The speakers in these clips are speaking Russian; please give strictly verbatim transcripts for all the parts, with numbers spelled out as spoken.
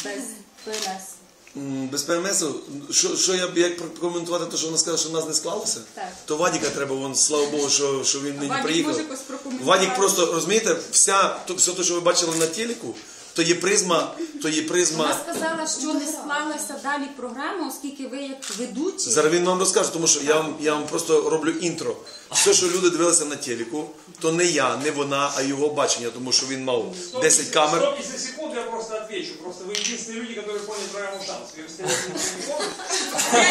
без ПМС. Без ПМСу, що, що я б як прокоментувати те, що вона сказала, що в нас не склалося? Так. То Вадіка треба, вон, слава Богу, що, що він не приїхав. Може якось прокоментувати. Вадік просто, розумієте, вся, то, все те, що ви бачили на телеку, то є призма, то є призма... Вона сказала, що не склалася далі програма, оскільки ви як ведучі... Зараз він вам розкаже, тому що я вам, я вам просто роблю інтро. Все, що люди дивилися на телеку, то не я, не вона, а його бачення, тому що він мав десять камер. Стоп, если секунду, я просто отвечу. Просто вы единственные люди, которые поняли программу «Шанс». Вы остальные не помните?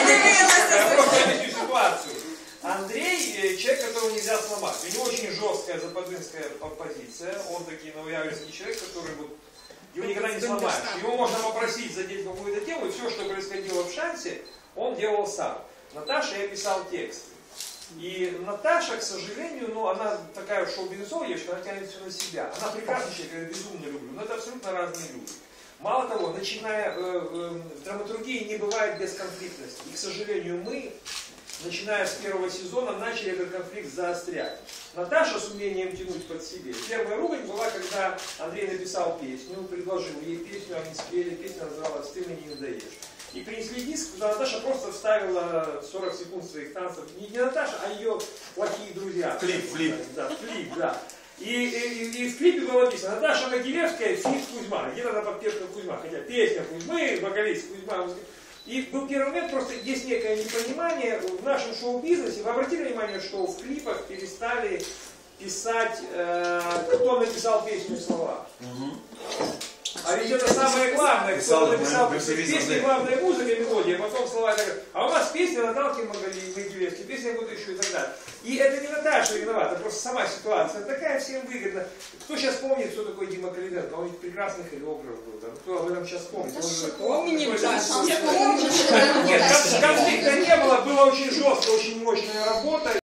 Я просто объясню ситуацию. Андрей – человек, которого нельзя сломать. У него очень жесткая западинская позиция. Он такой новоявленский человек, который вот, его никогда не сломаешь. Его можно попросить задеть какую-то тему, и все, что происходило в «Шансе», он делал сам. Наташа, я писал текст. И Наташа, к сожалению, ну, она такая шоу-бизнесовая девушка, она тянет все на себя. Она прекрасный человек, я безумно люблю, но это абсолютно разные люди. Мало того, начиная, э, э, драматургии не бывает без конфликтности. И, к сожалению, мы, начиная с первого сезона, начали этот конфликт заострять. Наташа с умением тянуть под себе. Первая ругань была, когда Андрей написал песню, предложил ей песню, они спели, песня называлась «Ты мне не надоешь». И принесли диск, куда Наташа просто вставила сорок секунд своих танцев. Не, не Наташа, а ее плохие друзья. Флип, флип. Да, флип, да. И, и, и в клипе было написано: Наташа Могилевская, фит Кузьма. Где надо подпевка Кузьма? Хотя песня Кузьмы, вокалист Кузьма. И был первый момент, просто есть некое непонимание в нашем шоу-бизнесе. Вы обратили внимание, что в клипах перестали писать, э, кто написал песню и слова? Угу. А ведь это самое главное, кто написал песню, главная музыка и мелодия, а потом слова. А у нас песня Наталки Могилевской, песня вот еще и так далее. И это не Наташа виновата, просто сама ситуация такая, всем выгодна. Кто сейчас помнит, кто такой Дима Калиденко? Он ведь прекрасный хореограф был. Да? Кто об этом сейчас помнит? Помним, Нет, конфликта не было, была очень жесткая, очень мощная работа.